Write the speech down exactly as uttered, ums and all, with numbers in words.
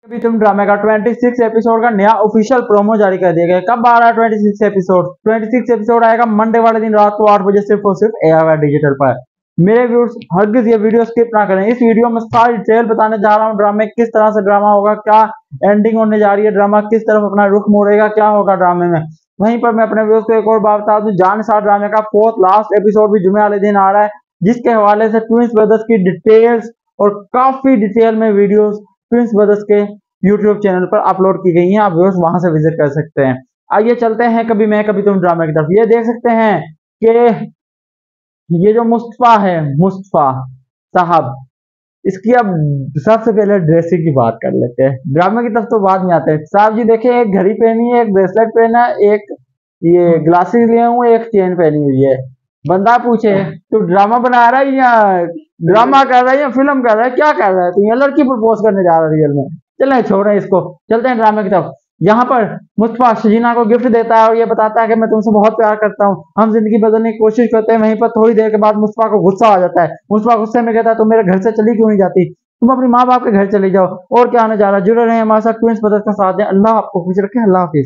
अभी तुम ड्रामे का छब्बीस एपिसोड का नया ऑफिशियल प्रोमो जारी कर दिया गया। कब आ रहा है छब्बीस एपिसोड? छब्बीस एपिसोड आएगा मंडे वाले दिन रात को आठ बजे सिर्फ और सिर्फ एआईवाई डिजिटल पर। मेरे व्यूअर्स हरगिज ये वीडियो स्किप ना करें। इस वीडियो में सारी डिटेल बताने जा रहा हूँ ड्रामे किस तरह से ड्रामा होगा, क्या एंडिंग होने जा रही है, ड्रामा किस तरफ अपना रुख मोड़ेगा, क्या होगा ड्रामे में। वहीं पर मैं अपने व्यूअर्स को एक और बात बता दूं, जानसार ड्रामे का फोर्थ लास्ट एपिसोड भी जुमे वाले दिन आ रहा है, जिसके हवाले से ट्विंस ब्रदर्स की डिटेल्स और काफी डिटेल में वीडियोस ट्विंस ब्रदर्स के यूट्यूब चैनल पर अपलोड की गई हैं। आप व्यूअर्स वहां से विजिट कर सकते हैं। आइए चलते हैं कभी मैं कभी तुम ड्रामे की तरफ। ये देख सकते हैं कि ये जो मुस्तफा है, मुस्तफा साहब, इसकी अब सबसे पहले ड्रेसिंग की बात कर लेते हैं, ड्रामे की तरफ तो बाद में आते हैं। साहब जी देखिए, एक घड़ी पहनी है, एक ब्रेसलेट पहना है, एक ये ग्लासेस लिए हुए, एक चेन पहनी हुई है। बंदा पूछे तू ड्रामा बना रहा है या ड्रामा कर रहा है या फिल्म कर रहा है, क्या कर रहा है तू? ये लड़की प्रपोज करने जा रहा है रियल में? चलें छोड़ें इसको, चलते हैं ड्रामे की तरफ। यहाँ पर मुस्तफा शजीना को गिफ्ट देता है और ये बताता है कि मैं तुमसे बहुत प्यार करता हूँ, हम जिंदगी बदलने की कोशिश करते हैं। वहीं पर थोड़ी देर के बाद मुस्तफा को गुस्सा आ जाता है। मुस्तफा गुस्से में कहता है तुम मेरे घर से चली क्यों नहीं जाती, तुम अपनी माँ बाप के घर चले जाओ। और क्या आने जा रहा है, जुड़े रहे हमारे साथ ट्विंस ब्रदर्स का साथ दें। अल्लाह आपको खुश रखे, अल्लाह हाफिज।